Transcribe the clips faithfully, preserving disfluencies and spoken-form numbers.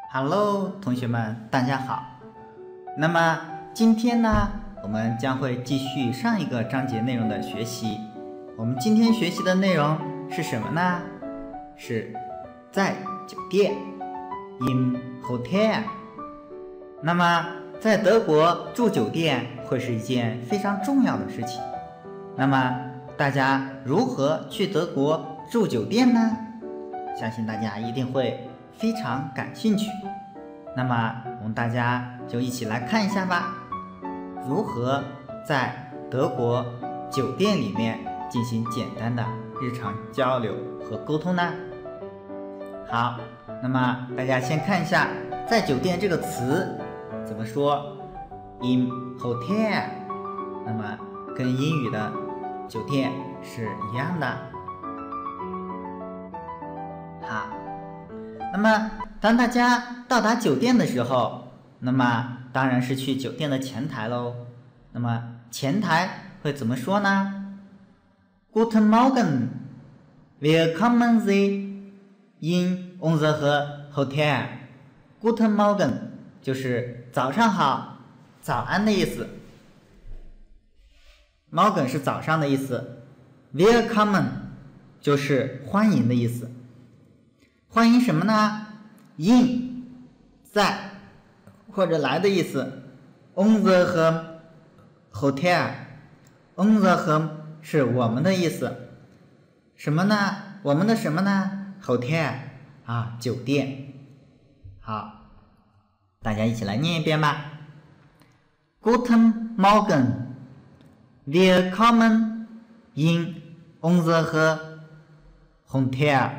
Hello， 同学们，大家好。那么今天呢，我们将会继续上一个章节内容的学习。我们今天学习的内容是什么呢？是在酒店 in hotel。那么在德国住酒店会是一件非常重要的事情。那么大家如何去德国住酒店呢？相信大家一定会非常感兴趣。那么我们大家就一起来看一下吧，如何在德国酒店里面进行简单的日常交流和沟通呢？好，那么大家先看一下在酒店这个词怎么说 in hotel， 那么跟英语的酒店是一样的。好，那么当大家到达酒店的时候，那么当然是去酒店的前台喽。那么前台会怎么说呢？ Guten Morgen, willkommen Sie in unser Hotel。 Guten Morgen 就是早上好，早安的意思。Morgen 是早上的意思， Willkommen 就是欢迎的意思。欢迎什么呢？ in 在或者来的意思。 unser Hotel， unser 是我们的意思。什么呢？我们的什么呢？ Hotel 啊，酒店。好，大家一起来念一遍吧。 Guten Morgen, willkommen in unser Hotel。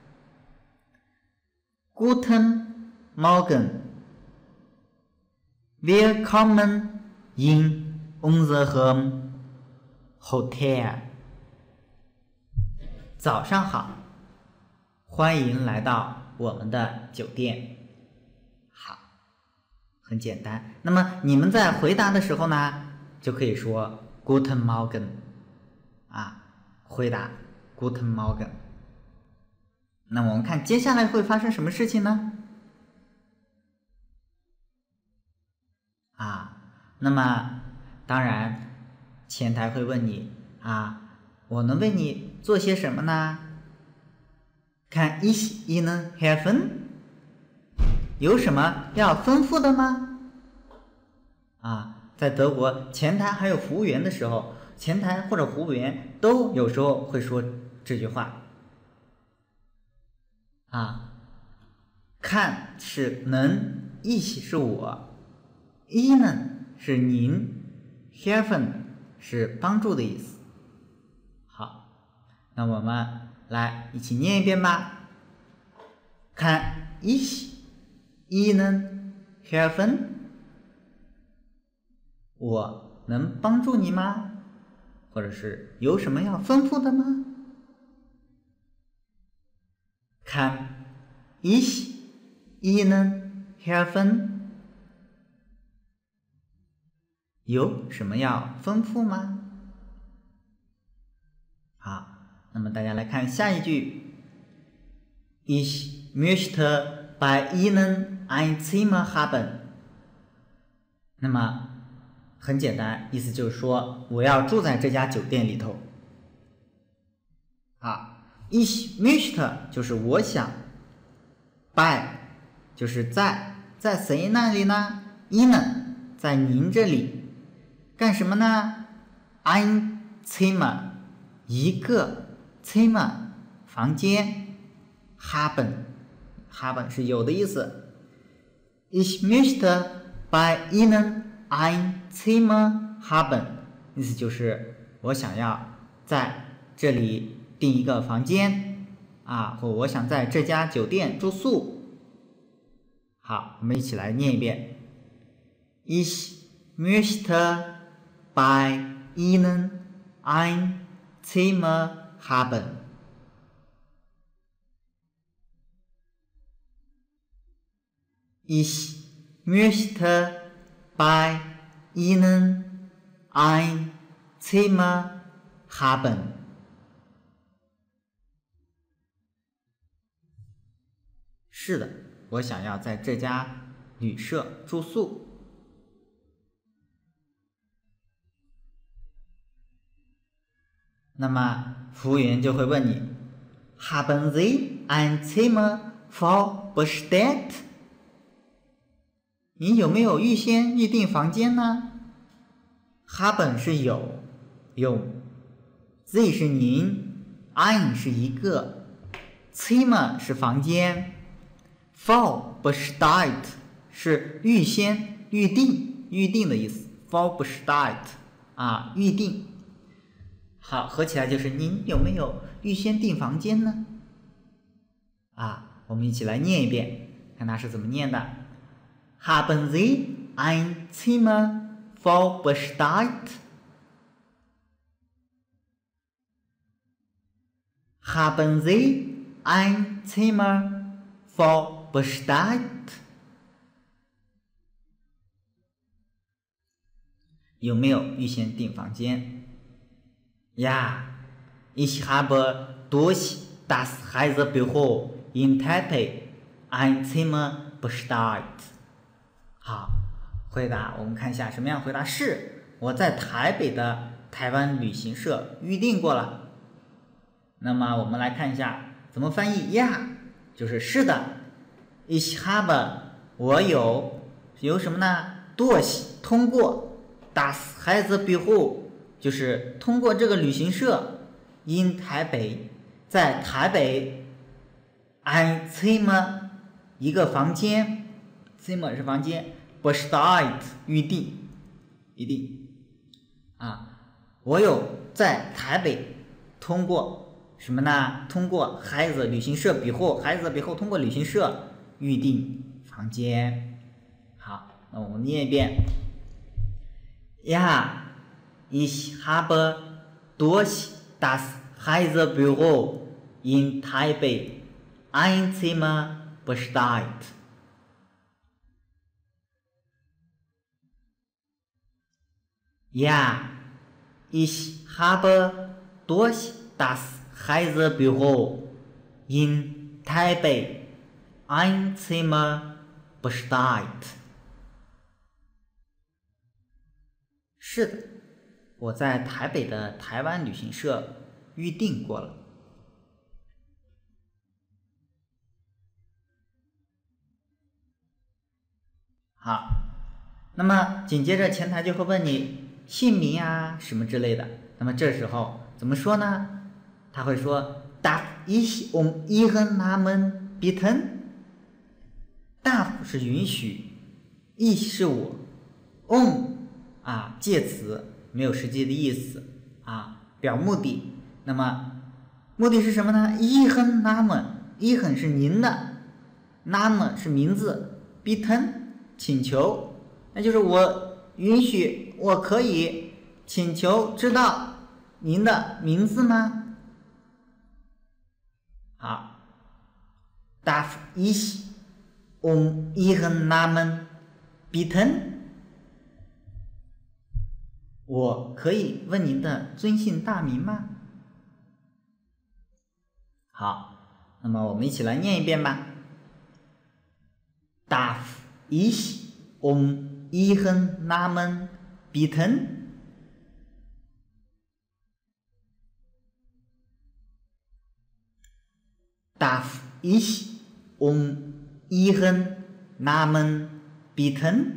Guten Morgen, willkommen in unser Hotel。 早上好，欢迎来到我们的酒店。好，很简单。那么你们在回答的时候呢，就可以说 Guten Morgen 啊，回答 Guten Morgen。 那我们看接下来会发生什么事情呢？啊，那么当然前台会问你啊，我能为你做些什么呢？ Kann ich Ihnen helfen？ 有什么要吩咐的吗？啊，在德国前台还有服务员的时候，前台或者服务员都有时候会说这句话。啊，看是能，ich是我， Ihnen 是您， helfen 是帮助的意思。好，那我们来一起念一遍吧。 Kann ich Ihnen helfen？ 我能帮助你吗？或者是有什么要吩咐的吗？Kann ich Ihnen helfen？ 有什么要吩咐吗？好，那么大家来看下一句。 Ich möchte bei Ihnen ein Zimmer haben。 那么很简单，意思就是说我要住在这家酒店里头。好，Ich möchte 就是我想， bei 就是在，在谁那里呢？ Ihnen 在您这里，干什么呢？ Ein Zimmer 一个， Zimmer 房间， haben haben 是有的意思。 Ich möchte bei Ihnen ein Zimmer haben， 意思就是我想要在这里订一个房间啊，或我想在这家酒店住宿。好，我们一起来念一遍。 Ich möchte bei Ihnen ein Zimmer haben。 Ich möchte bei Ihnen ein Zimmer haben。 是的， 我想要在这家旅社住宿。那么服务员就会问你 Haben Sie ein Zimmer für bestellt？ 你有没有预先预订房间呢？ Haben 是有，有 Z 是您 ein 是一个， Zimmer 是房间， für bestellt 是预先预定预定的意思， für bestellt 啊预定。好，合起来就是您有没有预先订房间呢？啊，我们一起来念一遍，看它是怎么念的。Haben Sie ein Zimmer für bestellt? Haben Sie ein Zimmer für bestellt? 有没有预先订房间？Ja, ich habe durch das Reisebüro in Taipei ein Zimmer bestellt. 好，回答我们看一下什么样回答是我在台北的台湾旅行社预订过了。那么我们来看一下怎么翻译呀，就是是的。Ich habe 我有有什么呢？ durch 通过 das Reisebüro 就是通过这个旅行社 in 台北在台北 ein Zimmer 一个房间 Zimmer 是房间 bestellt 预定预定啊，我有在台北通过什么呢？通过孩子旅行社比后孩子比后通过旅行社预定房间。好，那我们念一遍呀。Ich habe durch das Reisebüro in Taipei ein Zimmer bestellt. Ja, ich habe durch das Reisebüro in Taipei ein Zimmer bestellt. 是的。我在台北的台湾旅行社预订过了。好，那么紧接着前台就会问你姓名啊什么之类的，那么这时候怎么说呢？他会说 Darf ich um Ihren Namen bitten？ Darf 是允许 ich 是我 um 啊介词没有实际的意思啊，表目的。那么目的是什么呢？ Ihren Namen Ihren 是您的 Name 是名字 bitten 请求，那就是我允许我可以请求知道您的名字吗？好 Darf ich um Ihren Namen bitten？我可以问您的尊姓大名吗？好，那么我们一起来念一遍吧。Darf ich um Ihren Namen bitten？ Darf ich um Ihren Namen bitten？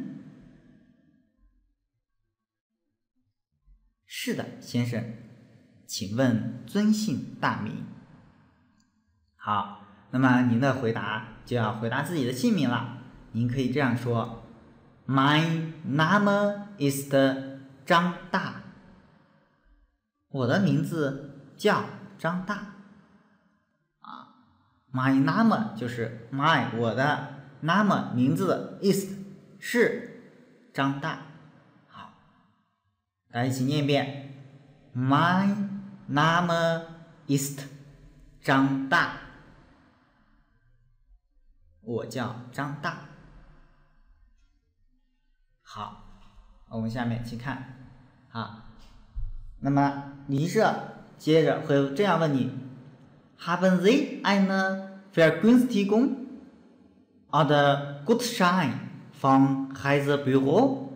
是的，先生，请问尊姓大名？好，那么您的回答就要回答自己的姓名了。您可以这样说 ：My name is 张大。我的名字叫张大。啊 ，My name 就是 my 我的 name 名字 is 是张大。大家一起念一遍 My name is 张大，我叫张大。好，我们下面去看啊，那么旅行社接着会这样问你 Haben Sie eine Vergünstigung？ oder Gutschein von Reisebüro？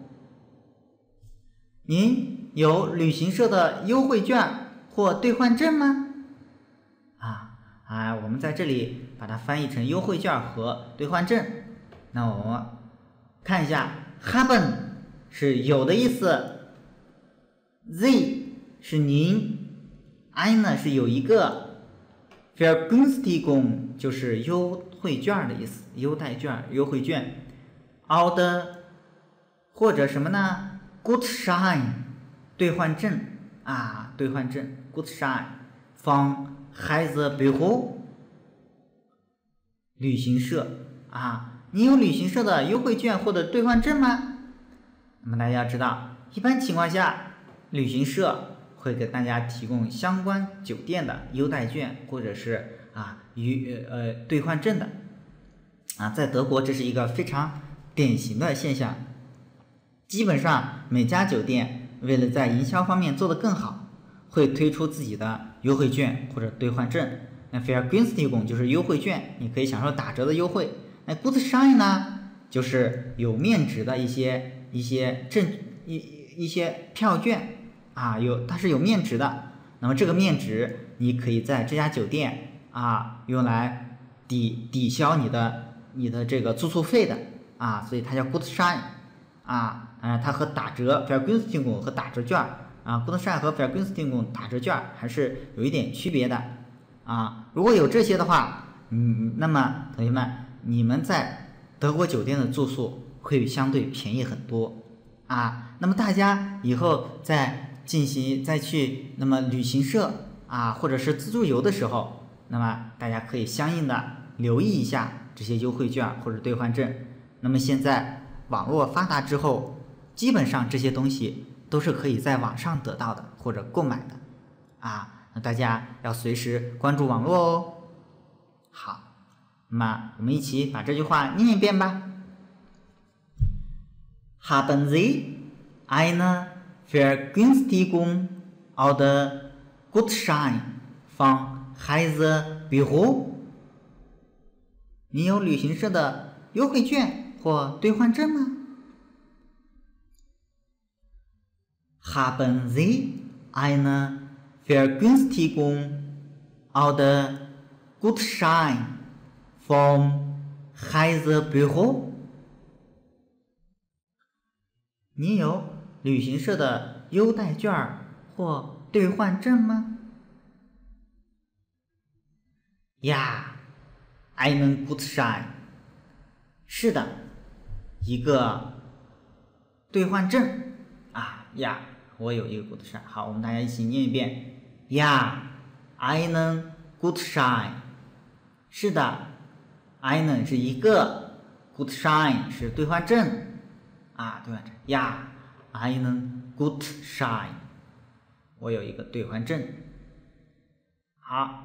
您有旅行社的优惠券或兑换证吗？啊啊，我们在这里把它翻译成优惠券和兑换证。那我们看一下 haben 是有的意思 ，Sie 是您 ，I 呢是有一个 ，Vergünstigung 就是优惠券的意思，优待券、优惠券 ，oder 或者什么呢 ？Gutschein 兑换证啊，兑换证 Gutschein von Reisebüro 旅行社啊。你有旅行社的优惠券或者兑换证吗？那么大家要知道，一般情况下，旅行社会给大家提供相关酒店的优待券或者是啊与呃兑换证的啊，在德国这是一个非常典型的现象。基本上每家酒店为了在营销方面做得更好，会推出自己的优惠券或者兑换证。那 Vergünstigung 就是优惠券，你可以享受打折的优惠。那 Gutschein 呢，就是有面值的一些一些证一一些票券啊，有它是有面值的。那么这个面值，你可以在这家酒店啊用来抵抵消你的你的这个住宿费的啊，所以它叫 Gutschein 啊，呃，它和打折 Vergünstigung 和打折券啊 Gutschein 和 Vergünstigung 打折券还是有一点区别的啊。如果有这些的话，嗯，那么同学们。你们在德国酒店的住宿会相对便宜很多啊。那么大家以后在进行再去那么旅行社啊，或者是自助游的时候，那么大家可以相应的留意一下这些优惠券或者兑换证。那么现在网络发达之后，基本上这些东西都是可以在网上得到的或者购买的啊。那大家要随时关注网络哦。好。那么我们一起把这句话念一遍吧。Haben Sie eine Vergünstigung oder Gutschein von Reisebüro？ 你有旅行社的优惠券或兑换证吗？ Haben Sie eine Vergünstigung oder Gutschein vom Reisebüro？ 你有旅行社的优待券或兑换证吗？ Ja, einen Gutschein。 是的，一个兑换证啊呀，我有一个 Gutschein。 好，我们大家一起念一遍 Ja, einen Gutschein。 是的einen 是一个 Gutschein 是兑换证啊，兑换证呀 einen Gutschein 我有一个兑换证。好，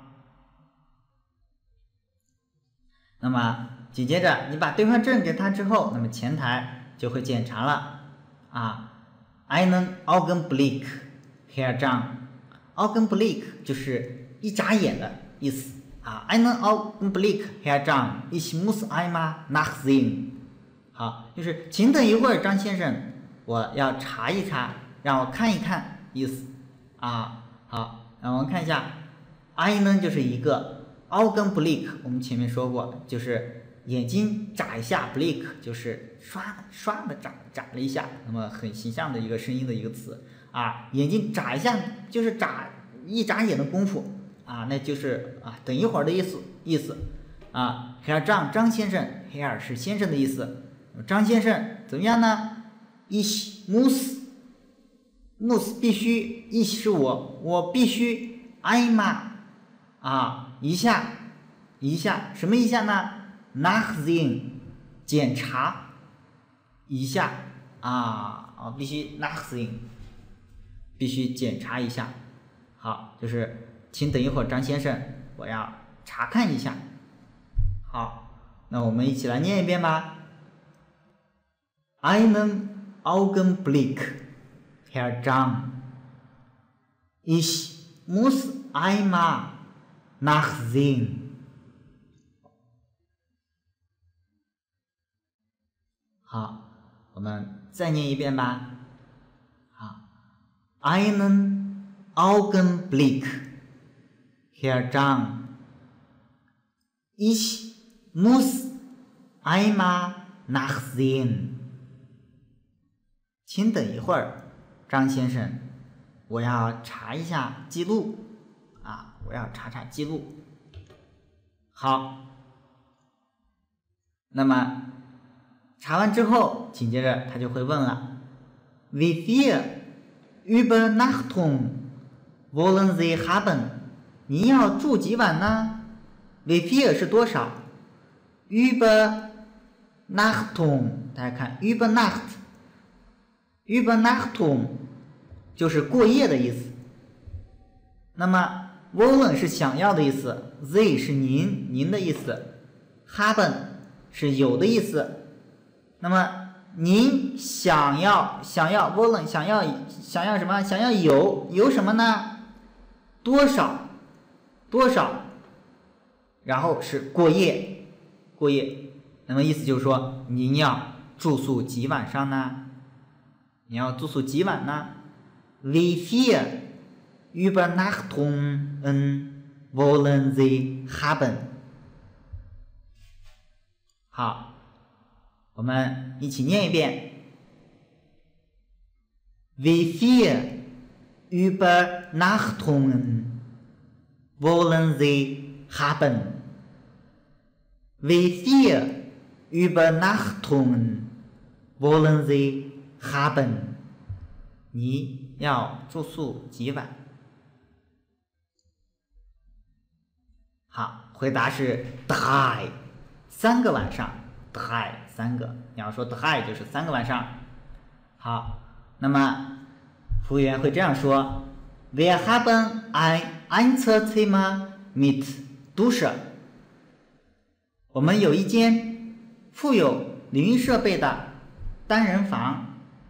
那么紧接着你把兑换证给他之后，那么前台就会检查了啊 einen Augenblick Herr Zhang。 Augenblick 就是一眨眼的意思啊 einen Augenblick Herr Zhang ich muss einmal nachsehen。 好，就是请等一会儿张先生，我要查一查，让我看一看意思啊。好，那我们看一下 einen 就是一个 Augenblick 我们前面说过，就是眼睛眨一下 blick 就是刷的刷的眨眨了一下，那么很形象的一个声音的一个词啊，眼睛眨一下就是眨一眨眼的功夫啊，那就是啊等一会儿的意思意思啊。Herr Zhang 张先生 Herr 是先生的意思，张先生怎么样呢？ Ich muss muss 必须 ich 是我我必须 einmal 啊一下一下什么一下呢？ nachsehen 检查一下啊啊必须 nachsehen 必须检查一下。好，就是请等一会儿张先生，我要查看一下。好，那我们一起来念一遍吧。 einen Augenblick Herr Zhang ich muss einmal nachsehen 好，我们再念一遍吧。好 ，einen Augenblick, Herr Zhang. Ich muss einmal nachsehen. 请等一会儿，张先生，我要查一下记录啊，我要查查记录。好，那么查完之后，紧接着他就会问了 ：Wie viel Übernachtung wollen Sie haben？ 您要住几晚呢 ？Wie viel 是多少 ？Übernachtung， 大家看 Übernacht，Übernachtung 就是过夜的意思。那么 wollen 是想要的意思 ，Z 是您您的意思 ，haben 是有的意思。那么您想要想要 wollen 想要想要什么？想要有有什么呢？多少多少？然后是过夜过夜。那么意思就是说，您要住宿几晚上呢？你要住宿几晚呢 ？Wie viel Übernachtungen wollen Sie haben？ 好，我们一起念一遍。Wie viel Übernachtungen wollen Sie haben? Wie viel Übernachtungen wollen Sie haben? 你要住宿几晚？好，回答是 drei， 三个晚上 drei 三个。你要说 drei 就是三个晚上。好，那么服务员会这样说 ：Wir haben ein Einzelzimmer mit Dusche。我们有一间附有淋浴设备的单人房。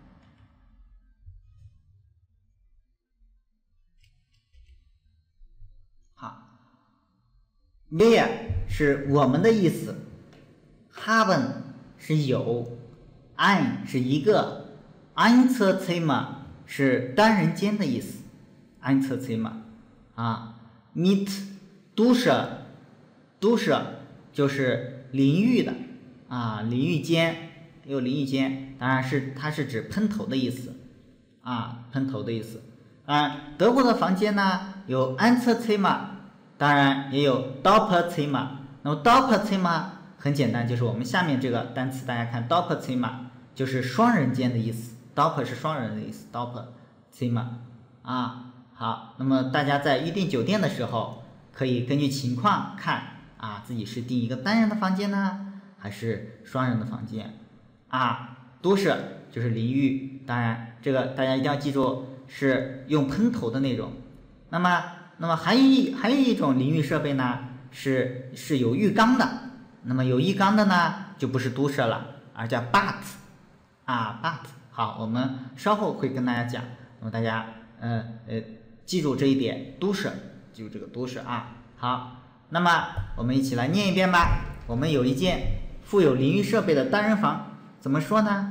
好 ，Wir 是我们的意思 ，haben 是有 ，ein 是一个 ，Einzelzimmer 是单人间的意思 ，Einzelzimmer 啊 ，mit Dusche Dusche 就是淋浴的啊，淋浴间有淋浴间，当然是它是指喷头的意思啊，喷头的意思啊。德国的房间呢有 Einzelzimmer， 当然也有 Doppelzimmer。那么 Doppelzimmer 很简单，就是我们下面这个单词，大家看 Doppelzimmer 就是双人间的意思 ，Doppel 是双人的意思 ，Doppelzimmer 啊。好，那么大家在预订酒店的时候，可以根据情况看。啊，自己是订一个单人的房间呢，还是双人的房间？啊，都是就是淋浴，当然这个大家一定要记住是用喷头的那种。那么，那么还有一还有一种淋浴设备呢，是是有浴缸的。那么有浴缸的呢，就不是都市了，而叫 bath 啊 bath。好，我们稍后会跟大家讲。那么大家呃呃记住这一点，都市记住这个都市啊。好。那么我们一起来念一遍吧。我们有一间附有淋浴设备的单人房，怎么说呢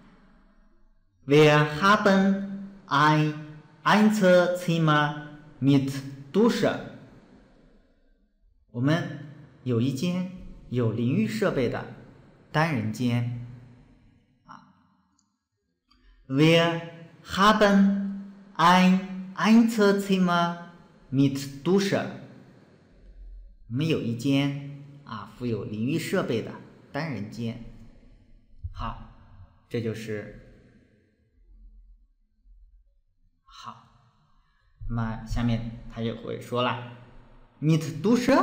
？Wir haben ein Einzelzimmer mit Dusche。我们有一间有淋浴设备的单人间。啊 Wir haben ein Einzelzimmer mit Dusche。我们有一间啊附有淋浴设备的单人间。好，这就是好。那么下面他就会说了 ，mit Dusche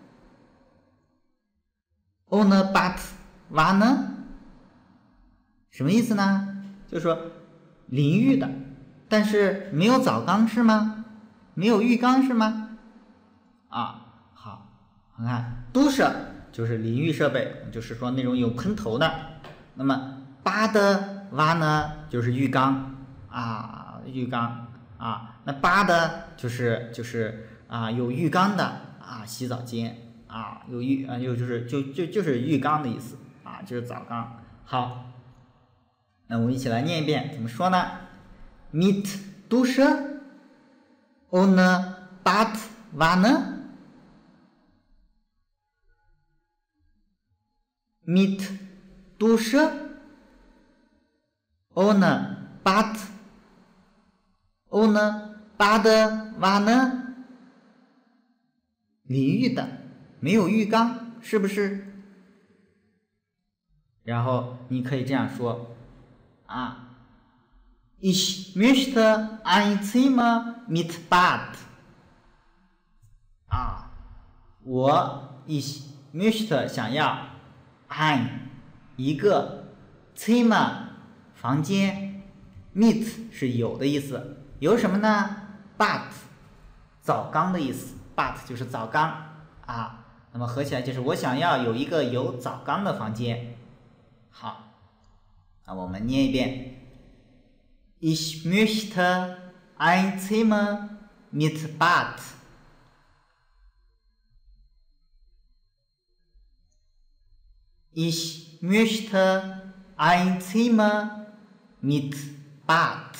ohne Badwanne， 什么意思呢？就是说淋浴的，但是没有澡缸是吗？没有浴缸是吗？啊。你看 ，Dusche 就是淋浴设备，就是说那种有喷头的。那么 Badwanne 就是浴缸啊，浴缸啊。那 Bad 就是就是啊有浴缸的啊洗澡间啊有浴啊又就是就就就是浴缸的意思啊，就是澡缸。好， 那我们一起来念一遍，怎么说呢 ？Mit Dusche ohne Badwanne. Mit Dusche ohne Bad ohne Badewanne. 淋浴的，没有浴缸，是不是？然后你可以这样说啊 Ich möchte ein Zimmer mit Bad. 啊，我 Ich möchte 想要 ein 一个 Zimmer 房间 mit 是有的意思，有什么呢 Bad 澡缸的意思， Bad 就是澡缸啊，那么合起来就是我想要有一个有澡缸的房间。好，那我们念一遍 Ich möchte ein Zimmer mit Bad. Ich möchte ein Zimmer mit Bad.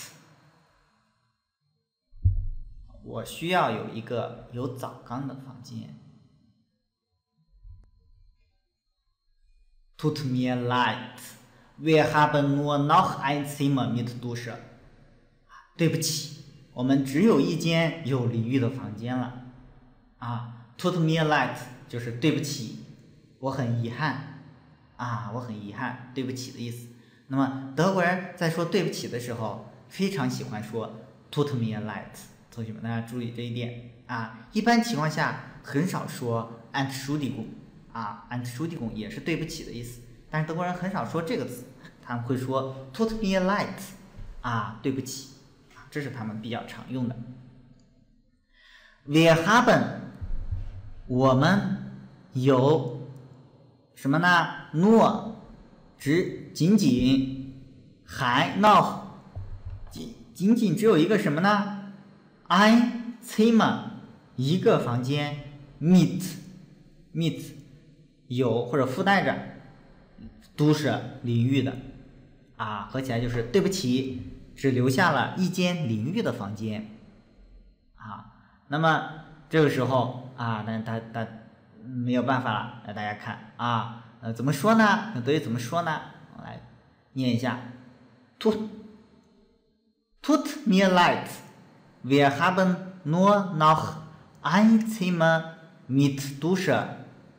我需要有一个有澡缸的房间。Tut mir leid, wir haben nur noch ein Zimmer mit Dusche. 对不起，我们只有一间有淋浴的房间了。啊 ，Tut mir leid 就是对不起，我很遗憾。啊，我很遗憾，对不起的意思。那么德国人在说对不起的时候，非常喜欢说 Tut mir leid。同学们，大家注意这一点啊。一般情况下很少说 Entschuldigung。啊 Entschuldigung 也是对不起的意思，但是德国人很少说这个词，他们会说 Tut mir leid， 啊，对不起，这是他们比较常用的。Wir haben， 我们有什么呢 ？Nur 只仅仅，还 noch 仅仅仅只有一个什么呢 ？Ein Zimmer 一个房间 ，mit mit 有或者附带着都是淋浴的啊，合起来就是对不起，只留下了一间淋浴的房间啊。那么这个时候啊，但他他没有办法了，来大家看啊，呃，怎么说呢？用德语怎么说呢？我来念一下 ，tut tut mir leid, wir haben nur noch ein Zimmer mit Dusche.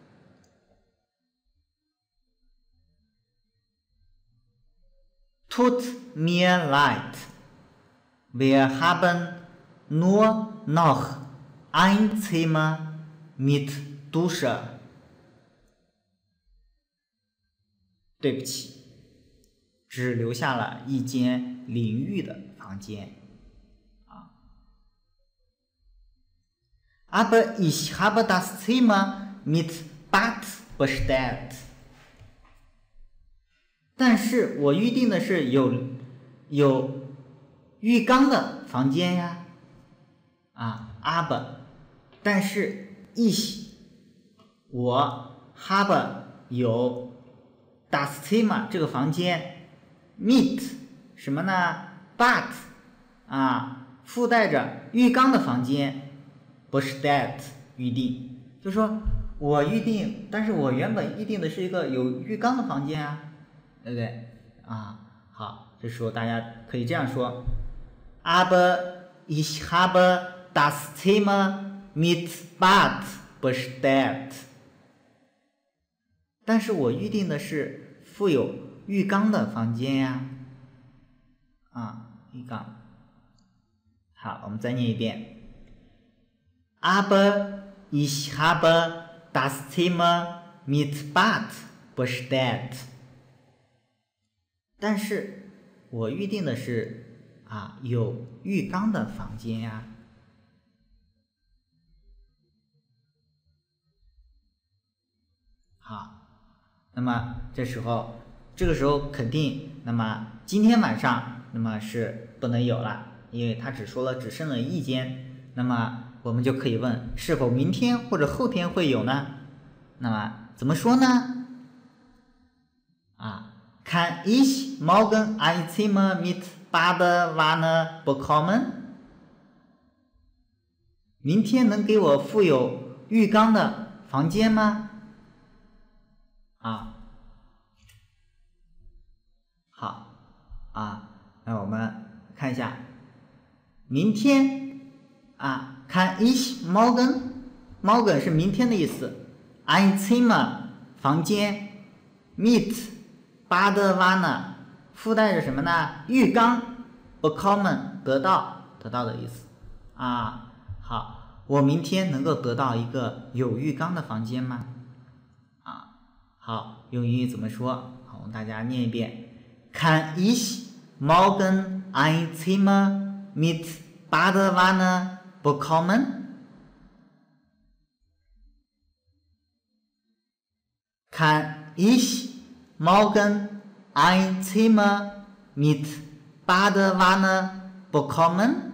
Tut mir leid, wir haben nur noch ein Zimmer mit Dusche. 对不起，只留下了一间淋浴的房间。啊 Aber ich habe das Zimmer mit Bad bestellt. 但是我预定的是有有浴缸的房间呀，啊 ，aber， 但是 ich 我 habe 有 das Zimmer 这个房间 mit 什么呢 ？But 啊，附带着浴缸的房间 bestellt 预定，就是说我预定，但是我原本预定的是一个有浴缸的房间啊。对不对啊？好，这时候大家可以这样说 ：Aber ich habe das Zimmer mit Bad bestellt。但是我预定的是附有浴缸的房间呀。啊，浴缸。好，我们再念一遍 ：Aber ich habe das Zimmer mit Bad bestellt。但是我预定的是啊有浴缸的房间呀。好，那么这时候这个时候肯定，那么今天晚上那么是不能有了，因为他只说了只剩了一间，那么我们就可以问是否明天或者后天会有呢？那么怎么说呢？啊？ Kann ich morgen ein Zimmer mit Badewanne bekommen？ 明天能给我附有浴缸的房间吗？啊，好啊，那我们看一下，明天啊 ，Kann ich morgen？morgen 是明天的意思 ，ein Zimmer 房间 ，mit Badewanne 附带着什么呢？浴缸 bekommen 得到得到的意思啊。好，我明天能够得到一个有浴缸的房间吗？啊，好，用英语怎么说？好，我们大家念一遍 ：Kann ich morgen ein Zimmer mit Badewanne bekommen？Kann ich morgen ein Zimmer mit Badewanne bekommen？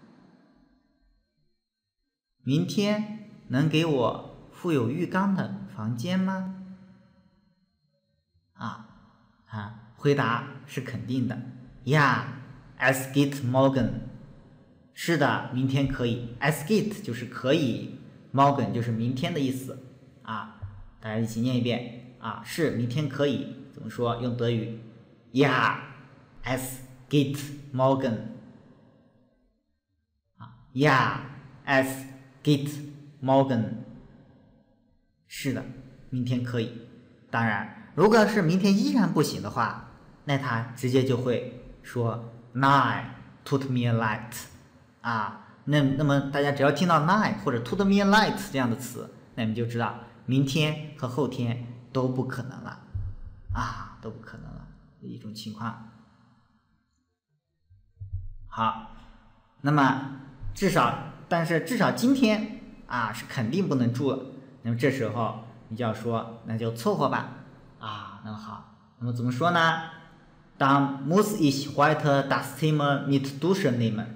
明天能给我附有浴缸的房间吗？啊啊，回答是肯定的。Ja, es geht morgen。是的，明天可以。Es geht 就是可以 ，morgen 就是明天的意思。啊，大家一起念一遍。啊，是明天可以。怎么说？用德语 Ja, es geht morgen。啊 ，Ja, es geht morgen。是的，明天可以。当然，如果是明天依然不行的话，那他直接就会说 Nein, tut mir leid。啊，那那么大家只要听到 Nein 或者 tut mir leid 这样的词，那你们就知道明天和后天都不可能了。啊，都不可能了的一种情况。好，那么至少，但是至少今天啊是肯定不能住了。那么这时候你就要说，那就凑合吧。啊，那么好，那么怎么说呢？Dann muss ich heute das Zimmer mit Dusche nehmen。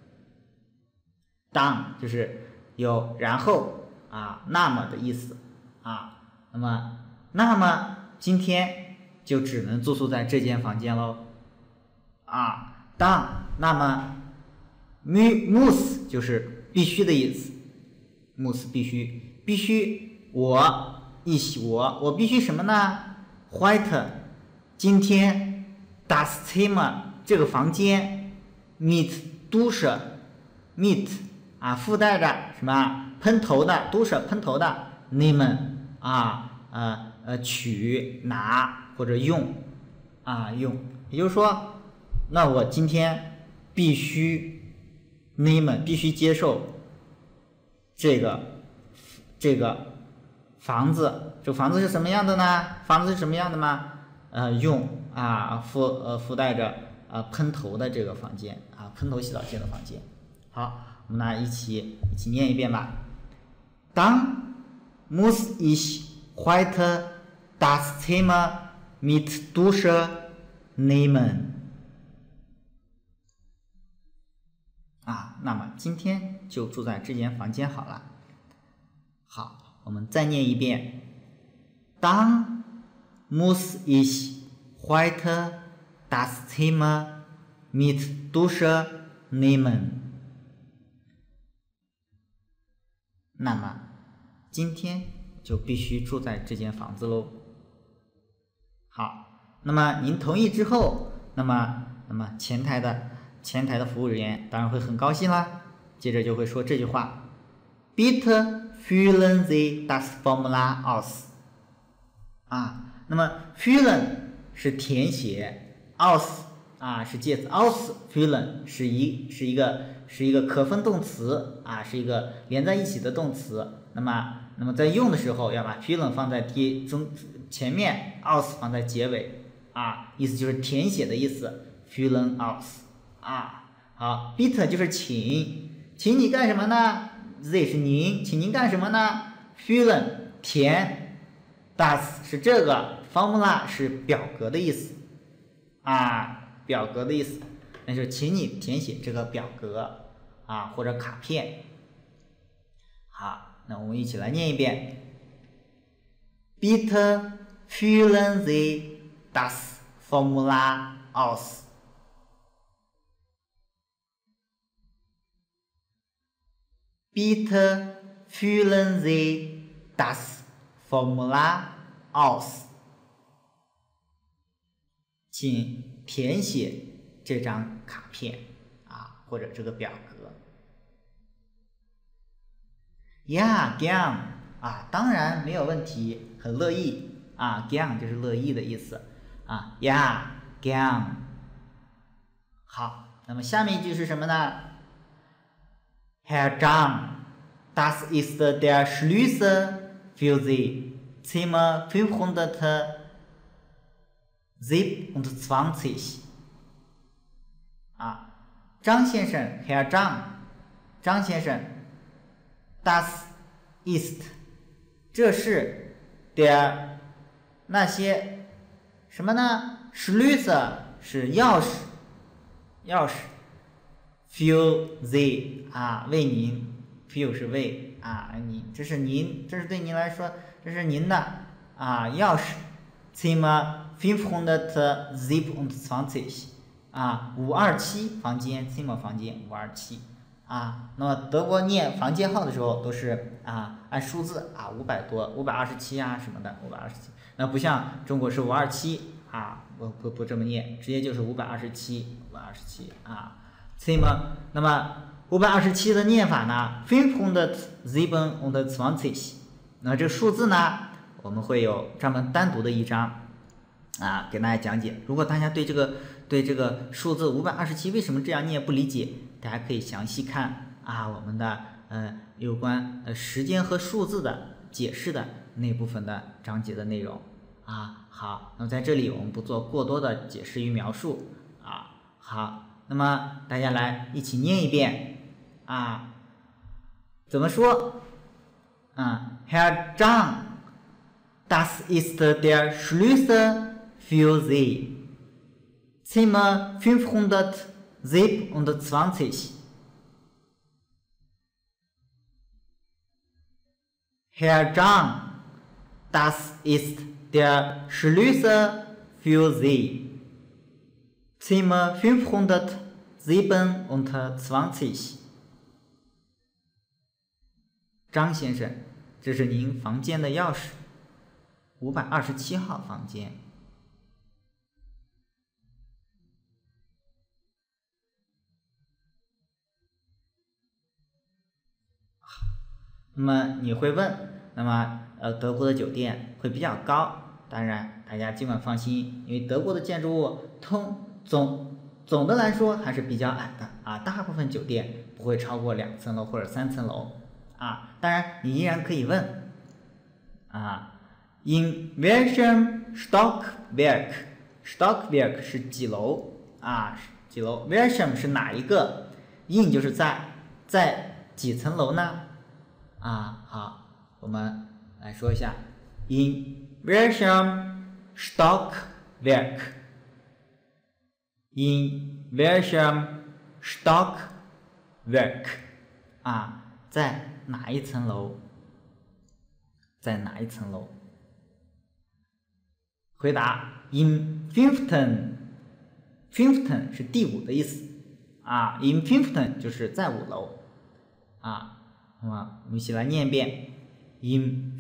当就是有然后啊那么的意思啊，那么那么今天就只能住宿在这间房间喽。啊，当那么 muss 就是必须的意思 ，muss 必须必须我一起我我必须什么呢 ？Heute 今天 das Zimmer 这个房间 mit Dusche mit 啊附带着什么喷头的 Dusche 喷头的 nehmen 啊呃呃取拿或者用啊用，也就是说，那我今天必须 nehmen 必须接受这个这个房子，这个房子是什么样的呢？房子是什么样的吗？呃，用啊附呃附带着啊喷头的这个房间啊，喷头洗澡间的房间。好，我们来一起一起念一遍吧。Dann muss ich heute das Zimmer mit Dusche nehmen。啊，那么今天就住在这间房间好了。好，我们再念一遍。Dann muss ich heute das Zimmer mit Dusche nehmen。那么今天就必须住在这间房子喽。好，那么您同意之后，那么那么前台的前台的服务人员当然会很高兴啦，接着就会说这句话 ：Bitte füllen Sie das Formular aus。啊，那么 füllen 是填写 ，aus 啊是介词 ，ausfüllen 是一是一个是一个可分动词啊，是一个连在一起的动词。那么那么在用的时候要把 füllen 放在第中前面 ，aus 放在结尾啊，意思就是填写的意思 ，füllen aus。啊，好 ，bitte 就是请，请你干什么呢 ？Z 是您，请您干什么呢 ？füllen 填 ，das 是这个 ，formula 是表格的意思，啊，表格的意思，那就是请你填写这个表格啊，或者卡片。好，那我们一起来念一遍 ：Bitte füllen Sie das Formula aus. Bitte füllen Sie das Formular aus. 请填写这张卡片啊，或者这个表格。Ja, gern 啊，当然没有问题，很乐意啊 ，gern 就是乐意的意思啊 ，Ja, gern。好，那么下面一句是什么呢 ？Herr Zhang, das ist der Schlüssel für Sie. Zimmer fünfhundertsiebenundzwanzig。啊，张先生 ，Herr Zhang， 张先生 ，das ist， 这是 der 那些什么呢 ？Schlüssel 是钥匙，钥匙 für Sie 啊，为您 ，für 是为啊，你这是您，这是对您来说，这是您的啊钥匙 ，Zimmer fünfhundertsiebenundzwanzig。啊，五二七房间 ，Zimmer 房间五二七啊。那么德国念房间号的时候都是啊按数字啊五百多，五百二十七啊什么的，五百二十七。那不像中国是五二七啊，不不不这么念，直接就是五百二十七，五百二十七啊。Zimmer， 那么五百二十七的念法呢 ，fünfhundertsiebenundzwanzig。那这个数字呢，我们会有专门单独的一章啊给大家讲解。如果大家对这个对这个数字五百二十七为什么这样念不理解，大家可以详细看啊我们的呃有关呃时间和数字的解释的那部分的章节的内容啊。好，那么在这里我们不做过多的解释与描述啊。好，那么大家来一起念一遍啊，怎么说？啊 ，Herr Zhang, das ist der Schlüssel für Sie. Zimmer fünfhundertsiebenundzwanzig. Herr Zhang, das ist der Schlüssel für Sie. Zimmer fünfhundertsiebenundzwanzig. 张先生，这是您房间的钥匙，五百二十七号房间。那么你会问，那么呃德国的酒店会比较高，当然大家尽管放心，因为德国的建筑物通总总的来说还是比较矮的啊，大部分酒店不会超过两层楼或者三层楼啊。当然你依然可以问啊 ，In welchem Stockwerk？ Stockwerk 是几楼啊？几楼 ？welchem 是哪一个 ？In 就是在在几层楼呢？啊，好，我们来说一下 ，in welchem Stockwerk， in welchem Stockwerk， 啊，在哪一层楼？在哪一层楼？回答 in fifteen，fifteen 是第五的意思啊 ，in fifteen 就是在五楼啊。那么我们一起来念一遍 ，in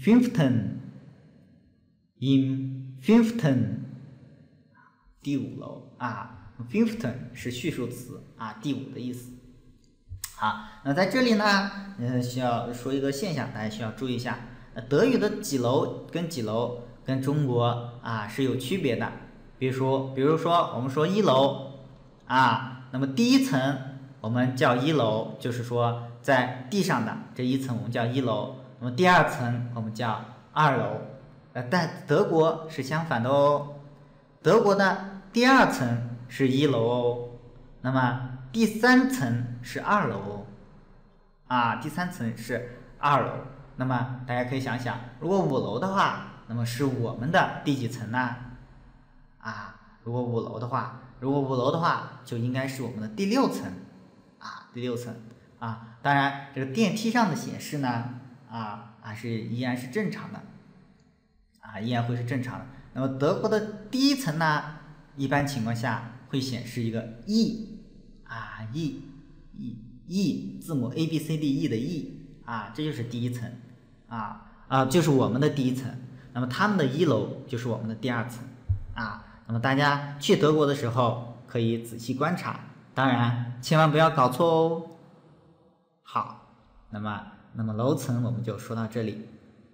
fifteen，in fifteen， 第五楼啊 ，fifteen 是序数词啊，第五的意思。好，那在这里呢，呃，需要说一个现象，大家需要注意一下，德语的几楼跟几楼跟中国啊是有区别的。比如说，比如说我们说一楼啊，那么第一层我们叫一楼，就是说在地上的这一层我们叫一楼，那么第二层我们叫二楼。呃，但德国是相反的哦，德国的第二层是一楼哦，那么第三层是二楼哦，啊，第三层是二楼。那么大家可以想想，如果五楼的话，那么是我们的第几层呢？啊，如果五楼的话，如果五楼的话，就应该是我们的第六层，啊，第六层。啊，当然，这个电梯上的显示呢，啊，还是依然是正常的，啊，依然会是正常的。那么德国的第一层呢， 一般情况下会显示一个 e 啊 e e e 字母 a b c d e 的 e 啊，这就是第一层啊啊，就是我们的第一层。那么他们的一楼就是我们的第二层啊。那么大家去德国的时候可以仔细观察，当然千万不要搞错哦。好，那么那么楼层我们就说到这里。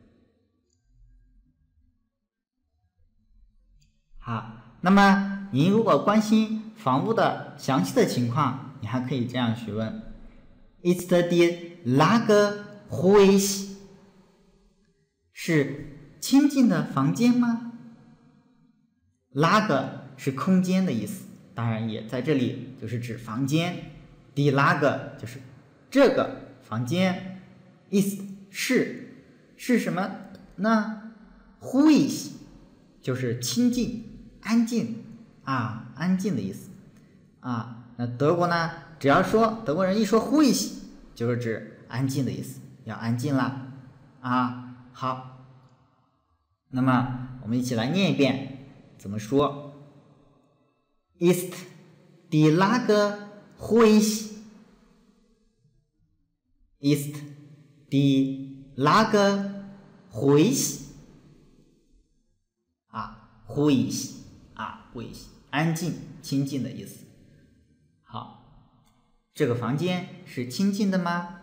好，那么您如果关心房屋的详细的情况，你还可以这样询问 ：Ist die Lage ruhig？ 是清静的房间吗 ？Lage 是空间的意思，当然也在这里就是指房间。Die Lage 就是这个房间 ，Ist 是是什么呢 ？ruhig 就是清静。安静啊，安静的意思啊。那德国呢？只要说德国人一说 ruhig， 就是指安静的意思，要安静了啊。好，那么我们一起来念一遍，怎么说 ？Ist die Lage ruhig？ Ist die Lage ruhig？ 啊 ，ruhig。啊，ruhig，安静、清静的意思。好，这个房间是清静的吗？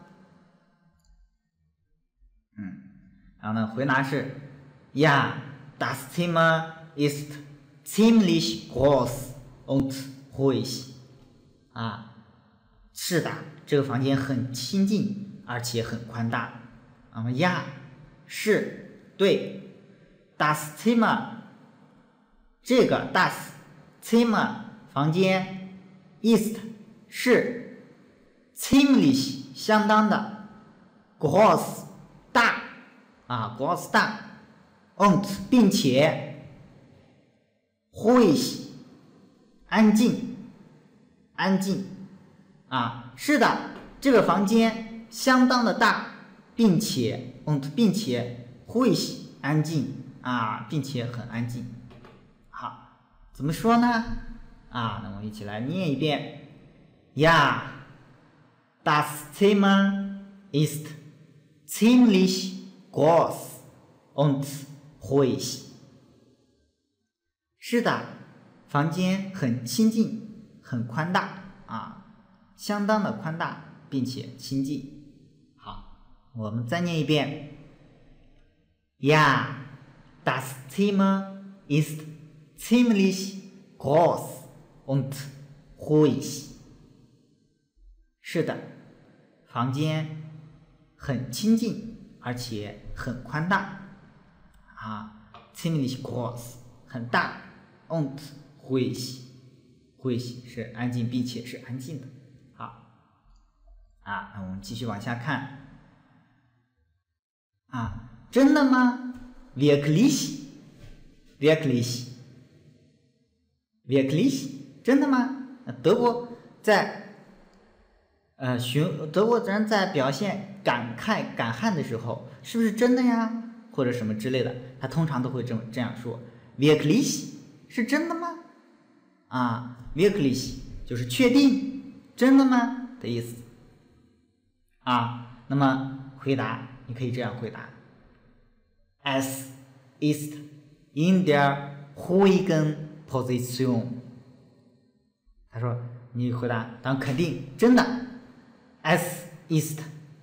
嗯，然后呢，回答是 Ja, das Zimmer ist ziemlich groß und ruhig。啊，是的，这个房间很清静，而且很宽大。那么 Ja 是对 ，das Zimmer。这个 das Zimmer 房间 ist 是 ziemlich 相当的 groß 大啊 groß 大 und 并且 ruhig 安静安静啊是的，这个房间相当的大，并且 und 并且 ruhig 安静啊，并且很安静。好，怎么说呢？啊，那我们一起来念一遍。Ja, das Zimmer ist ziemlich groß und ruhig。是的，房间很清静，很宽大啊，相当的宽大，并且清静。好，我们再念一遍。Ja, das Zimmer ist ziemlich groß und ruhig。 是的，房间很清静，而且很宽大啊 ziemlich groß 很大 und ruhig ruhig 是安静并且是安静的。好啊，那我们继续往下看啊，真的吗 wirklich wirklich wirklich 真的吗？德国在呃询德国人在表现感慨感叹的时候，是不是真的呀？或者什么之类的，他通常都会这么这样说 wirklich 是真的吗？啊 wirklich 就是确定真的吗的意思啊。那么回答你可以这样回答 Es ist in der ruhigen Position。 他说你回答当肯定真的 Es ist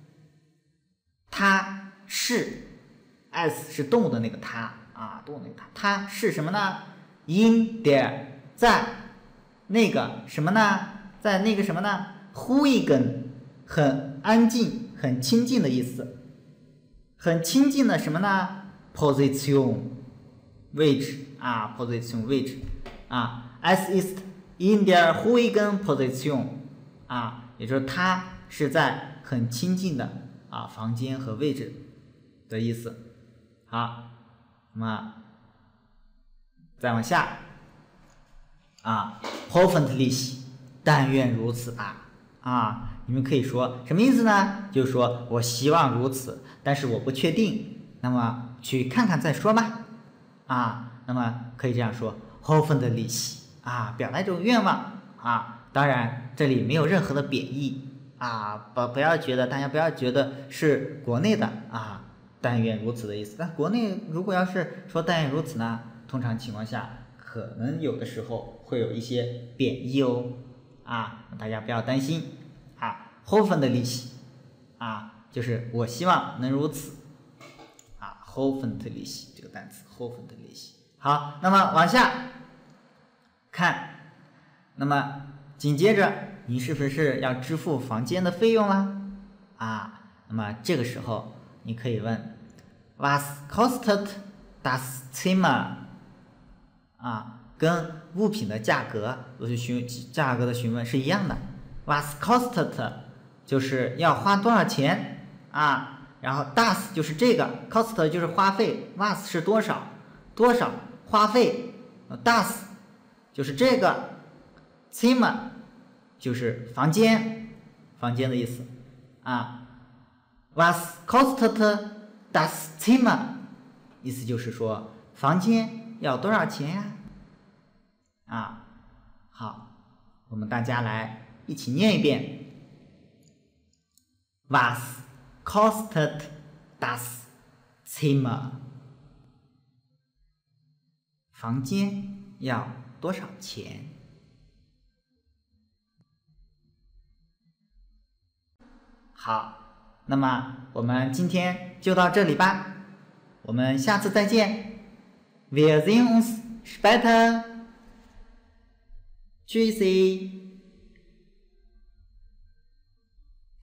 它是 Es 是动物的那个它啊，动物那个它，它是什么呢 In der 在那个什么呢，在那个什么呢 ruhigen 很安静很清静的意思，很清静的什么呢 Position 位置啊 Position 位置啊 Es ist in der ruhigen Position 啊，也就是它是在很清静的啊房间和位置的意思。好，那么再往下啊 hoffentlich 但愿如此吧啊，你们可以说什么意思呢？就是说我希望如此，但是我不确定，那么去看看再说吧啊，那么可以这样说 hoffentlich 啊，表达一种愿望啊。当然，这里没有任何的贬义啊，不不要觉得大家不要觉得是国内的啊，但愿如此的意思。但国内如果要是说但愿如此呢，通常情况下可能有的时候会有一些贬义哦啊，大家不要担心啊。hoffentlich啊，就是我希望能如此啊 hoffentlich 这个单词 hoffentlich。好，那么往下看，那么紧接着你是不是要支付房间的费用啦？啊，那么这个时候你可以问 Was kostet das Zimmer？ 啊，跟物品的价格都是询价格的询问是一样的。Was kostet 就是要花多少钱啊，然后 das 就是这个 cost 就是花费 was 是多少多少花费 das 就是这个 Zimmer 就是房间房间的意思啊。Was kostet das Zimmer 意思就是说房间要多少钱呀？啊，好，我们大家来一起念一遍。Was kostet das Zimmer？ 房间要多少钱？好，那么我们今天就到这里吧，我们下次再见。Wir sehen uns später. Tschüssi.